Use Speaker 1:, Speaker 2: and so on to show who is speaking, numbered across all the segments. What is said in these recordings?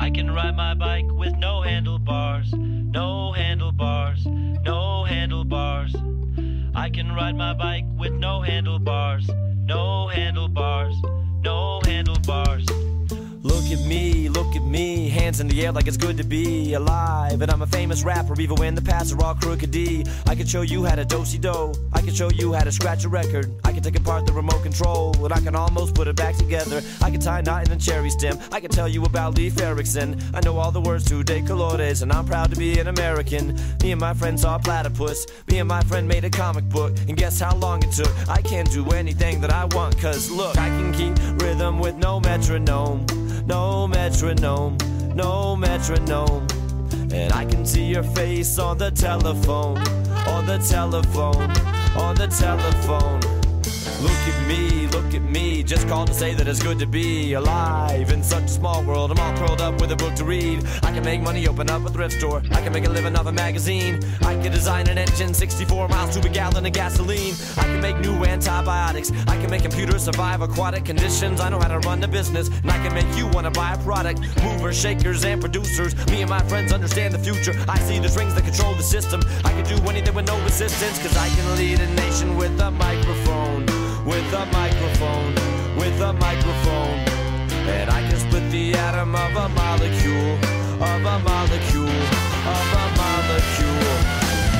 Speaker 1: I can ride my bike with no handlebars, no handlebars, no handlebars. I can ride my bike with no handlebars, no handlebars, no handlebars. Look at me, hands in the air like it's good to be alive. And I'm a famous rapper, even when the paths are all crooked D. I can show you how to do-si-do, I can show you how to scratch a record. I can take apart the remote control, and I can almost put it back together. I can tie a knot in a cherry stem, I can tell you about Leif Erikson. I know all the words to De Colores, and I'm proud to be an American. Me and my friend saw a platypus, me and my friend made a comic book, and guess how long it took? I can't do anything that I want, cause look, I can keep rhythm with no metronome. No metronome, no metronome. And I can see your face on the telephone, on the telephone, on the telephone. Look at me, just called to say that it's good to be alive in such a small world. I'm all curled up with a book to read. I can make money, open up a thrift store. I can make a living off a magazine. I can design an engine, 64 miles to a gallon of gasoline. I can make new antibiotics. I can make computers survive aquatic conditions. I know how to run the business, and I can make you want to buy a product. Movers, shakers, and producers. Me and my friends understand the future. I see the strings that control the system. I can do anything with no resistance, cause I can lead a nation with a microphone. With a microphone, with a microphone. And I can split the atom of a molecule, of a molecule, of a molecule.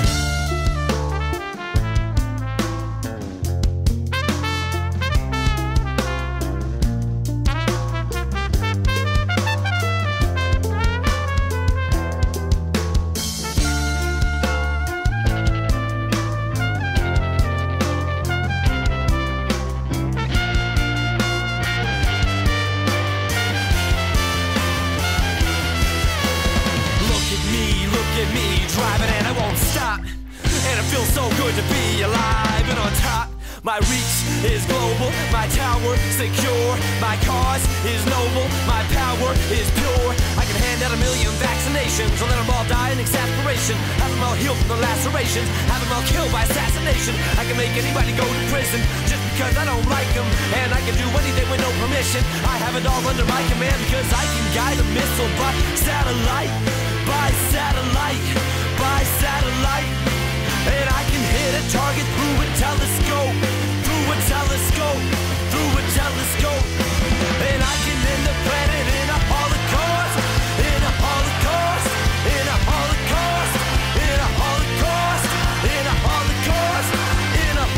Speaker 1: Driving and I won't stop, and it feels so good to be alive and on top. My reach is global, my tower secure, my cause is noble, my power is pure. I can hand out 1 million vaccinations, and let them all die in exasperation. Have them all healed from the lacerations, have them all killed by assassination. I can make anybody go to prison just because I don't like them, and I can do anything with no permission. I have it all under my command because I can guide a missile by satellite, by satellite, by satellite. And I can hit a target through a telescope, through a telescope, through a telescope. And I can end the planet in a holocaust, in a holocaust, in a holocaust, in a holocaust, in a holocaust, in a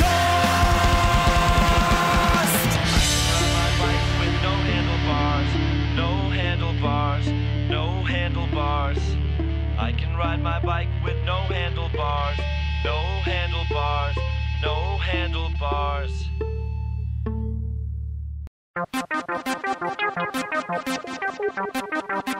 Speaker 1: holocaust. I ride my bike with no handlebars, no handlebars, no handlebars. I can ride my bike with no handlebars, no handlebars, no handlebars.